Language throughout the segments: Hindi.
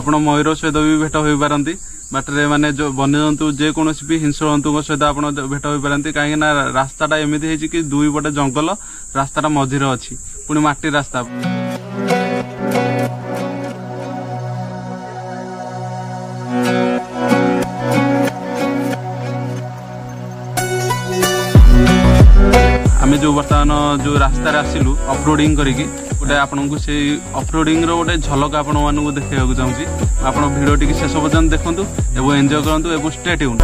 आपण मयूर सहित भी भेट हो पारती बाटरे माने जो वन्यजंतु जेकोसी भी हिंस्र जंतु सहित आप भेट हो पारती कहीं रास्ताटा एमती है कि दुई पटे जंगल रास्ताटा मझीरे अच्छी पुणी माटी रास्ता आमे जो बर्तमान जो रास्तार आसिलु अफरोडिंग करिकी गोटे आपको से अफरोडिंग गोटे झलक आपण मानू देखा चाहिए आप भिडियो टी शेष पर्यटन देखूँ एवं एंजॉय करूँ एवं स्टे ट्यून।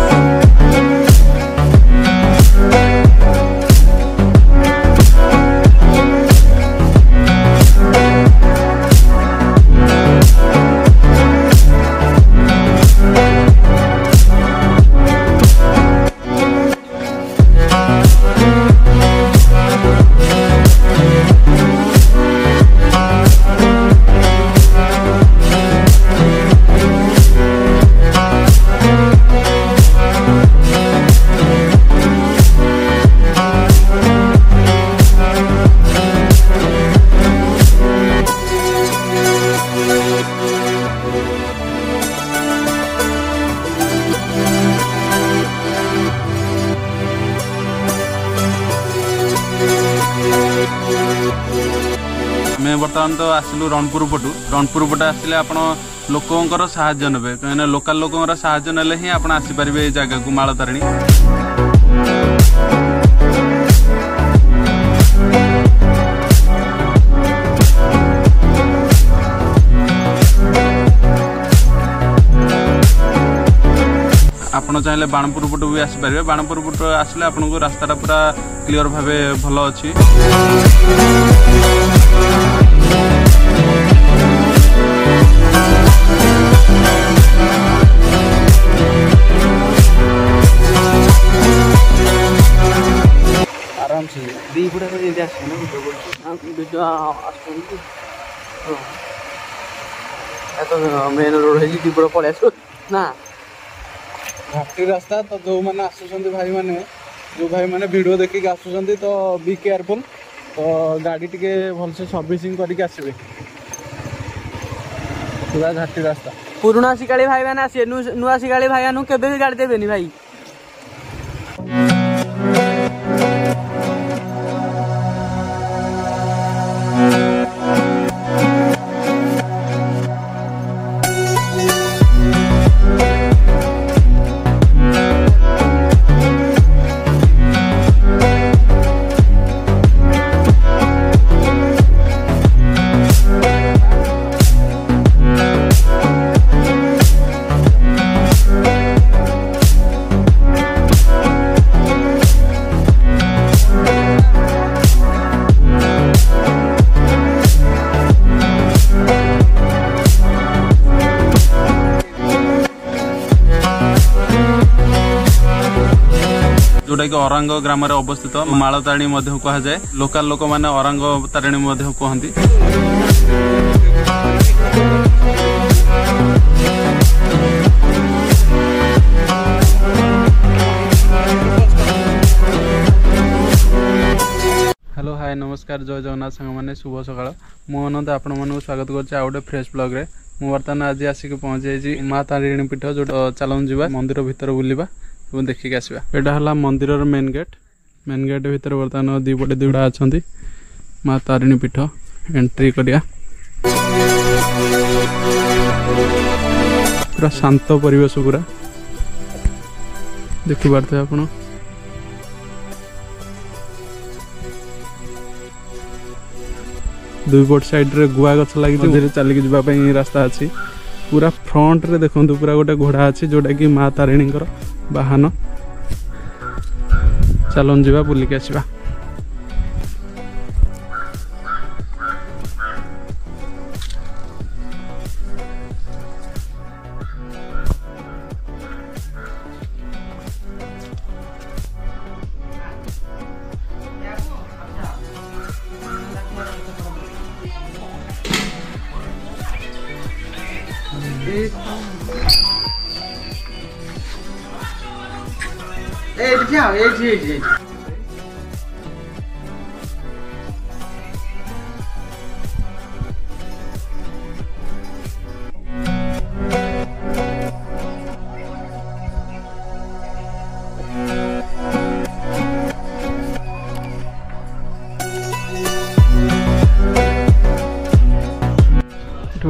बर्तमान तो आसिलु रणपुर पटु आसिले आपण लोकंकर साहाय्य नेबे कहीं लोकल लोकंकर साहाय्य नेले ही आपण आसी परिबे ए जगह को मालतारिणी। आपण चाहे बाणपुर पटु भी आसी परिबे बाणपुर पटु आसिले आपनको रास्ताटा पूरा क्लियर भाबे भलो अछि। आराम से दी गुड़ा वीडियो तो मेन रोड है दीपुर पड़े आस ना घाटी रास्ता तो जो मैंने आसुँच भाई मैंने जो भाई मैंने वीडियो देखिक आसुँच तो बी केयरफुल तो गाड़ी टी भलसे सर्विसिंग करके आसबे पूरा घाटी रास्ता पुराना शिकाली भाई मैंने आसे नुआ शिकाली भाई आनु केबे भी गाड़ी देबेनी भाई। जोटा कि औरंग ग्राम अवस्थित मालतारिणी कह जाए लोकल लोक मैंने औरंग तारिणी कहती। हेलो हाय नमस्कार जय जगन्नाथ सांग मैंने शुभ सकाळ मु अनंत आपण मन स्वागत कर फ्रेश ब्लॉग रे मु बर्तमान आज आसिक पहुंची जाइए माँ तारिणी पीठ जो चलन जावा मंदिर भीतर बुलवा देखिक आसवा यहाँ है मंदिर मेन गेट भीतर बर्तमान दीपटे दुईटा अच्छा माँ तारिणी पीठ एंट्री करिया पूरा शांत परिवेश पूरा देखि पारते आपण दुई पट साइड रे गुआ गछ लगी चलिक जावाई रास्ता अच्छी पूरा फ्रंट रे देखो पूरा गोटे घोड़ा अच्छी जोटा कि माँ तारिणी वाहन चलन जा बुलिक आसवा।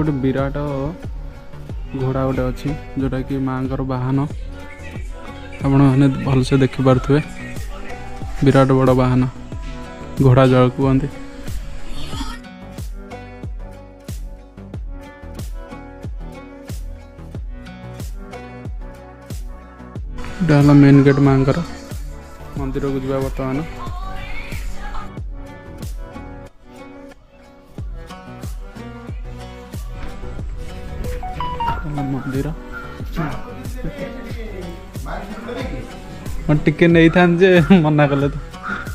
गोटे विराट घोड़ा गोटे अच्छी जोटा कि माँ वाहन आपण मैंने भलसे देखिपे विराट बड़ वाहन घोड़ा जल कहते मेन गेट माँ मंदिर को जा बर्तमान मंदिर टिके नहीं था मना कले तो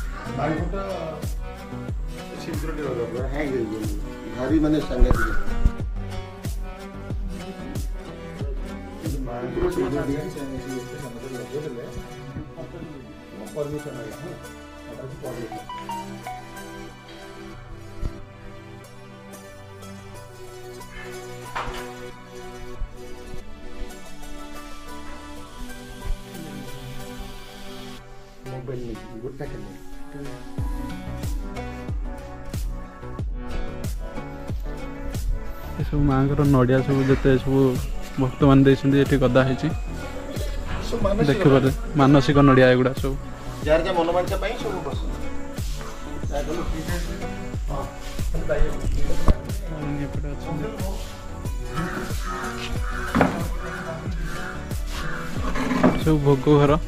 सब माँ नड़िया सब जिते सब भक्त मान ये गदा है देखिए मानसिक नड़िया एगुड़ा सब सब भोग घर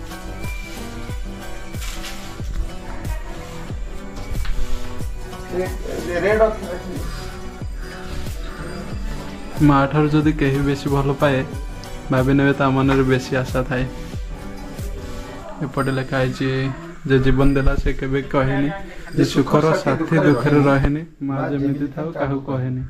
माँ ठार जदि कहीं बेसी भल पाए भाभी ने मन बेसी आशा थाए एपटे लिखाई जे जीवन देला से केबे कहेनी जे सुखर साथी दुखर रहेनी माँ जमी था क्या कहेनी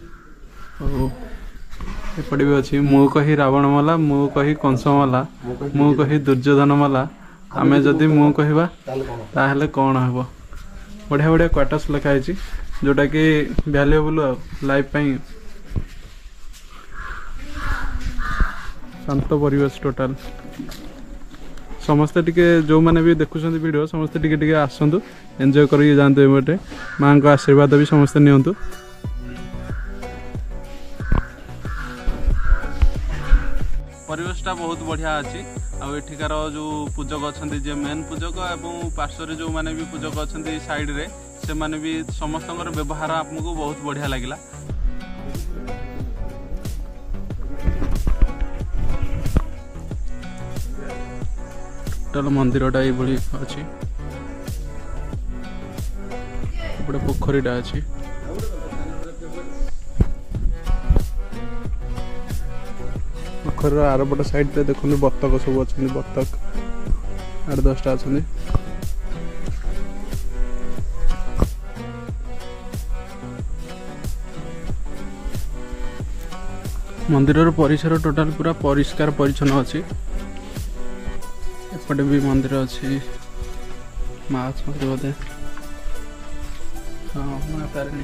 एपटे भी अच्छी मु कही रावण मला मु कही कंस मला मु कही दुर्योधन मला आमे जदि मु कहवा ताहले कौन हम बढ़िया बढ़िया क्वार्टर्स लिखाई जोटा कि वैल्यूएबल लाइफ शांत परिवेश टोटाल समस्ते टिके जो मैंने भी देखुं वीडियो समस्ते टिके टिके आसतु एंजॉय करके जाते बटे माँ का आशीर्वाद भी समस्ते नियंतु परिवेशटा बहुत बढ़िया अच्छी आठिकार जो पूजक अच्छा जे मेन पूजक और पार्श्वर जो मैंने भी पूजक अच्छा साइड रे से माने भी समस्त व्यवहार आपको बहुत बढ़िया लगिला टोटल मंदिरटा ये अच्छी गोटे पोखरीटा अच्छी पोखर आरपट साइड पे देखते बतक सब अच्छे बतक 8-10टा अच्छा मंदिर परिसर टोटाल पूरा परिष्कार परिच्छन्न अच्छी एपटे भी मंदिर अच्छी माँ अच्छा बोधे हाँ माँ तारिणी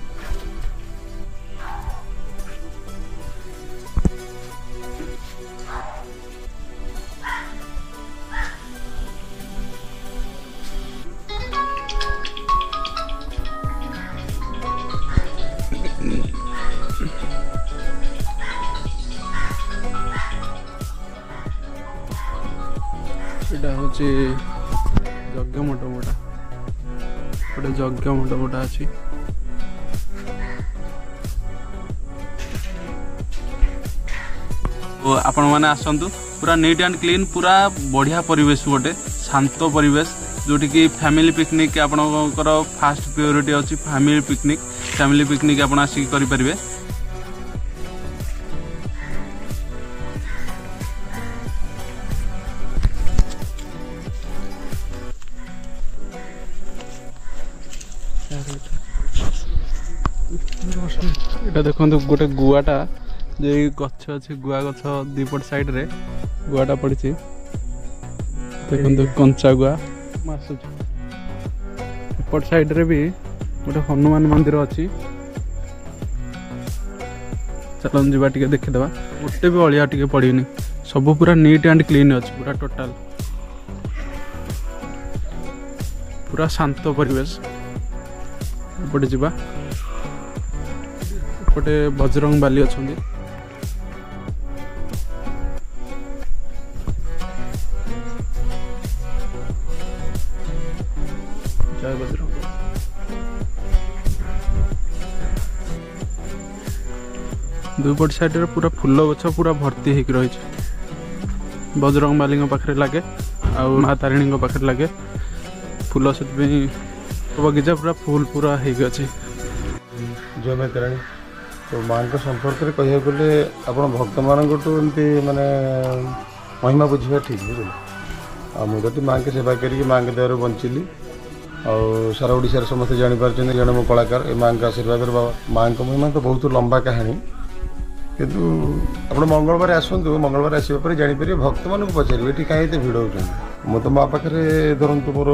यज्ञ मंडपटा गोटे यज्ञ मंडपटा अच्छी आपण मैंने आसतु पूरा नीट एंड क्लीन पूरा बढ़िया परिवेश गोटे शांत परिवेश जोटी कि फैमिली पिकनिक आपणकर फास्ट प्रायोरिटी अच्छी फैमिली पिकनिक आप आसिक करें এটা দেখুন গোटे गुआटा जो गछ अच्छे गुआ गछ दीपट साइड रे गुआटा पड़ी देखो कंचा गुआ एपट साइड रे भी गोटे हनुमान मंदिर अच्छी चलन जीवा टिके देखीदे गोटे भी अलिया टिके पड़नी सब पूरा नीट एंड क्लीन अच्छी पूरा टोटाल पूरा शांत परिवेश एपटे जीवा एपटे बजरंग बाली अछंदी जय बजरंग। दुपट साइड रे पूरा फूल गछ पूरा भर्ती होकर रही बजरंग बाली पाखे लगे आ माँ तारिणी पाखे लगे फूल से बगीचा पूरा फूल पूरा हो जय माँ तारिणी तो माँ संपर्क में कह गले आप भक्त मानू एमती माने महिमा बुझा ठीक बुझे आ मुझे माँ के सेवा करी माँ के देहर बंचिली और सारा ओडिशा समस्त जापार जन मो कलाकार ए माँ का आशीर्वाद माँ का महिमा तो बहुत लंबा कहानी किंतु आप मंगलवार आसतु मंगलवार आसपर जापर भक्त मान पचारे ये कहीं भिड़ होती मु तो माँ पाखे धरतु मोर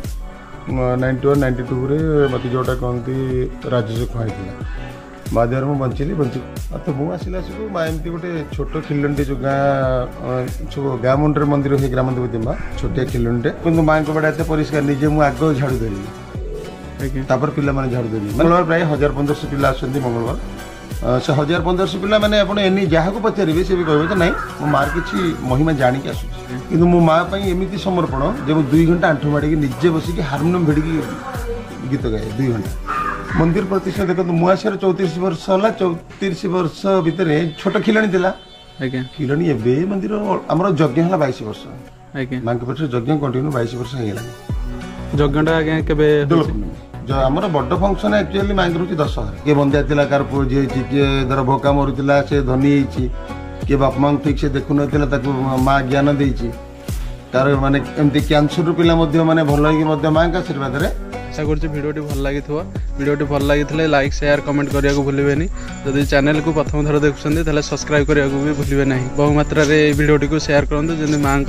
91 92 मत जोटा कहती राजस्व खुआई माँ देहर मुझे बंचिली तो मुझे आसला माँ एमती गोटे छोट खिलंटे जो गाँ मुंडे मंदिर है ग्राम देवती माँ छोटिया खिलंटे कि माँ को बड़ा एत परिष्कार निजे मुझे आग झाड़ू देली तापर पिला माने झाड़ू देली मंगलवार प्राय 1500 पिला आसती मंगलवार से 1500 पिला मैंने आप एनी जहाँ को पचारे से भी कहे ना मो मार कि महिमा जाणिक आस कि मो माँ एमती समर्पण जब 2 घंटा आंठू माड़ी निजे बसिक हारमोनियम भिड़ी गीत गाए 2 घंटा मंदिर प्रतिष्ठा देखो मुआसियार 34 वर्ष है 34 वर्ष भितर छोट खिलाणी थिला खिलाणी ए मंदिर आमर यज्ञ है 22 वर्ष माँ के पक्ष यज्ञ कंटिन्यू 22 वर्ष हो यज्ञ आमर बड़ फंक्शन एक्चुअली माँ रोचे दशहरा किए बंदिया थी कार पुओ झी किए धर भोका मरुला से धनी किए बाप माँ ठीक से देखु ना माँ ज्ञान देती तार माने एमती कैंसर पिला माने भल हो माँ का आशीर्वाद आशा कर भिडियोटी भल लगी भिडियोटी भल लगी लाइक शेयर कमेंट करने को भूलें जदि चैनल को प्रथम थर देखुं सब्सक्राइब करने को भी भूलें ना बहुमात्रा भिडियोटी को शेयर करूँ जमी माँ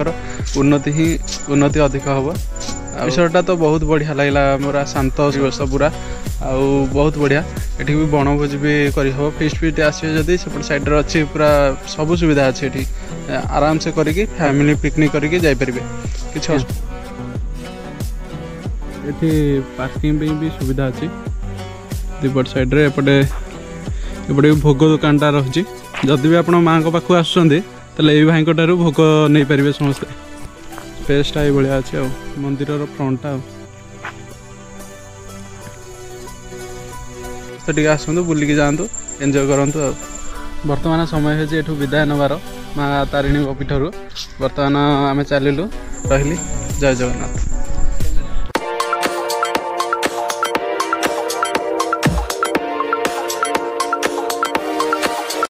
उन्नति अधिक हम विषयटा तो बहुत बढ़िया लगला मोरा शांत दिवस पूरा आउ बहुत बढ़िया एठी भी बनभोज भी करी हो फिस्ट फिट आसे जदि सेपट साइड रे अच्छी पूरा सब सुविधा अच्छी एठी आराम से करिके फैमिली पिकनिक करिके जाई परबे किछ एठी पार्किंग भी सुविधा अच्छी दिपट साइड रे एपटे भोग दुकानटा रही जदि भी आपण माँ को पाखु आसुचंदी तले ए भाई को टारू भोग नहीं पारे समस्ते स्पेसटा ये भाया अच्छे मंदिर फ्रंटा तो टे आसतु बुलिकी जातु एंजय करूँ बर्तमान समय है विदाय नबार माँ तारिणी पीठर बर्तमान आम चलू रही जय जगन्नाथ।